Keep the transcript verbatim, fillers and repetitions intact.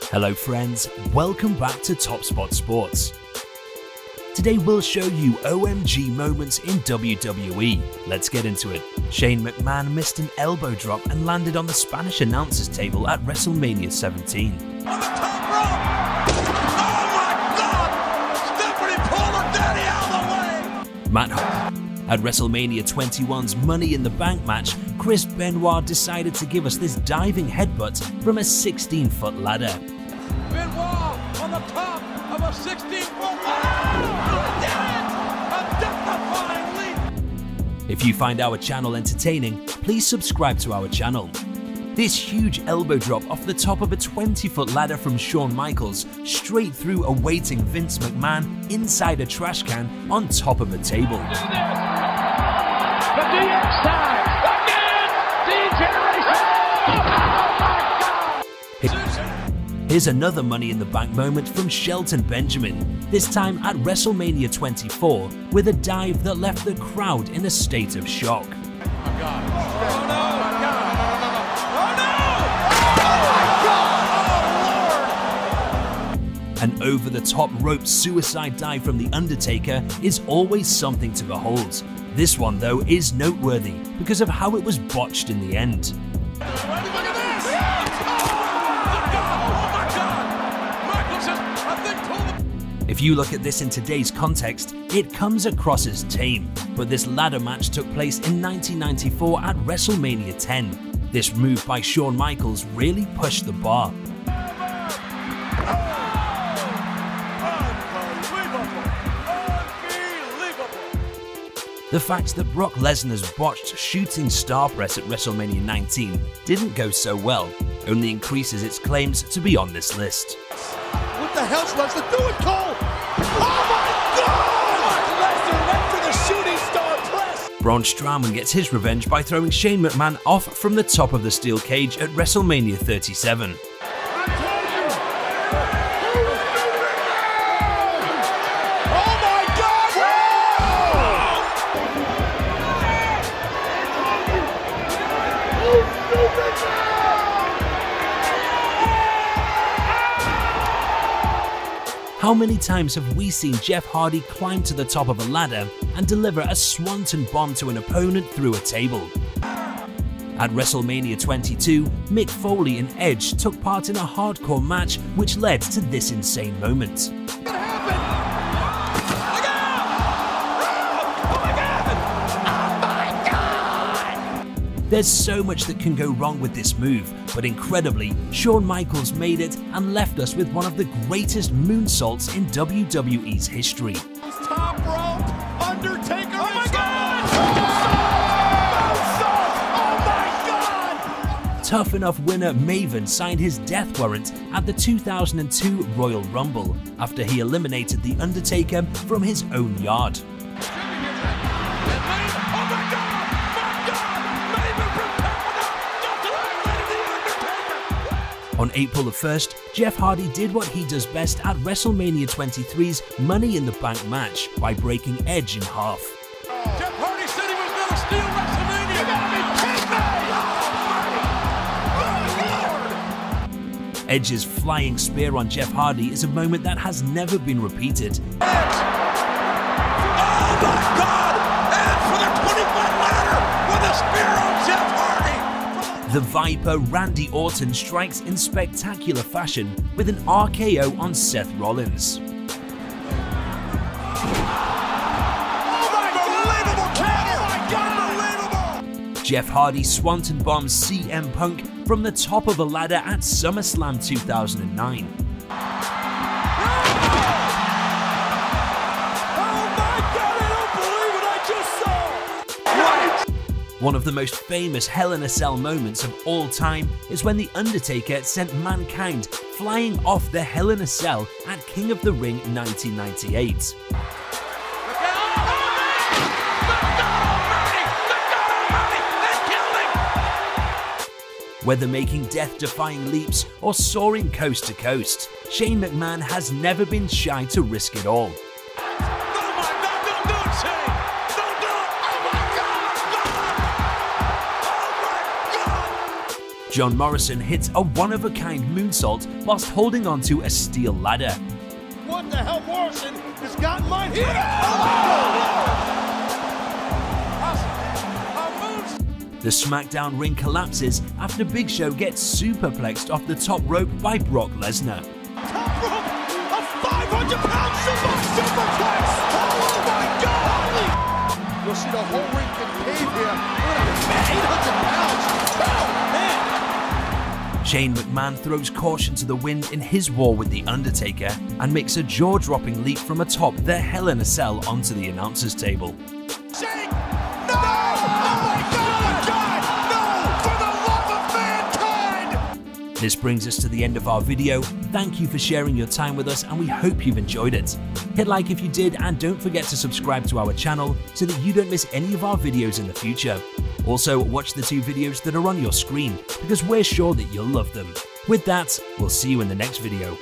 Hello friends, welcome back to Top Spot Sports. Today we'll show you O M G moments in W W E. Let's get into it. Shane McMahon missed an elbow drop and landed on the Spanish announcers table at WrestleMania seventeen. On the top rope! Oh my God! Stephanie pulled her daddy out of the way! Matt Hardy. At WrestleMania twenty-one's Money in the Bank match, Chris Benoit decided to give us this diving headbutt from a sixteen foot ladder. Benoit on the top of a sixteen foot ladder! He did it! A death-defying leap! If you find our channel entertaining, please subscribe to our channel. This huge elbow drop off the top of a twenty foot ladder from Shawn Michaels straight through a waiting Vince McMahon inside a trash can on top of a table. Do this! The D X time! Again! Degeneration! Oh my God! Here's another Money in the Bank moment from Shelton Benjamin, this time at WrestleMania twenty-four with a dive that left the crowd in a state of shock. Oh my God! Oh no! An over-the-top rope suicide dive from The Undertaker is always something to behold. This one, though, is noteworthy because of how it was botched in the end. Look at this! Oh my God! Michael says, I think pull the... If you look at this in today's context, it comes across as tame, but this ladder match took place in nineteen ninety-four at WrestleMania ten. This move by Shawn Michaels really pushed the bar. The fact that Brock Lesnar's botched shooting star press at WrestleMania nineteen didn't go so well only increases its claims to be on this list. What the hell's Lesnar doing, Cole? Oh my God! Brock Lesnar went for the shooting star press! Braun Strowman gets his revenge by throwing Shane McMahon off from the top of the steel cage at WrestleMania thirty-seven. How many times have we seen Jeff Hardy climb to the top of a ladder and deliver a swanton bomb to an opponent through a table? At WrestleMania twenty-two, Mick Foley and Edge took part in a hardcore match which led to this insane moment. What happened? Oh my God! Oh my God! There's so much that can go wrong with this move, but incredibly, Shawn Michaels made it and left us with one of the greatest moonsaults in W W E's history. Top rope, Undertaker. Oh my God! Oh my God! Tough Enough winner Maven signed his death warrant at the two thousand two Royal Rumble after he eliminated The Undertaker from his own yard. On April the first, Jeff Hardy did what he does best at WrestleMania twenty-three's Money in the Bank match by breaking Edge in half. Jeff Hardy said he was going to steal WrestleMania! You gotta be kidding me! Oh my God! Edge's flying spear on Jeff Hardy is a moment that has never been repeated. Edge! Oh my God! Edge for the twenty foot ladder with a spear on Jeff Hardy! The Viper Randy Orton strikes in spectacular fashion with an R K O on Seth Rollins. Unbelievable counter! Oh my God! Unbelievable! Jeff Hardy swanton bombs C M Punk from the top of a ladder at SummerSlam two thousand nine. One of the most famous Hell in a Cell moments of all time is when The Undertaker sent Mankind flying off the Hell in a Cell at King of the Ring nineteen ninety-eight. Whether making death-defying leaps or soaring coast to coast, Shane McMahon has never been shy to risk it all. John Morrison hits a one-of-a-kind moonsault whilst holding onto a steel ladder. What the hell, Morrison has gotten mine here? The SmackDown ring collapses after Big Show gets superplexed off the top rope by Brock Lesnar. Top rope, a five hundred pound super superplex! Oh my God! You'll see the whole ring concave here. eight hundred pounds! Oh man! Shane McMahon throws caution to the wind in his war with The Undertaker and makes a jaw-dropping leap from atop the Hell in a Cell onto the announcer's table. Shane! No! Oh my God! God! No! For the love of mankind! This brings us to the end of our video. Thank you for sharing your time with us and we hope you've enjoyed it. Hit like if you did and don't forget to subscribe to our channel so that you don't miss any of our videos in the future. Also, watch the two videos that are on your screen because we're sure that you'll love them. With that, we'll see you in the next video.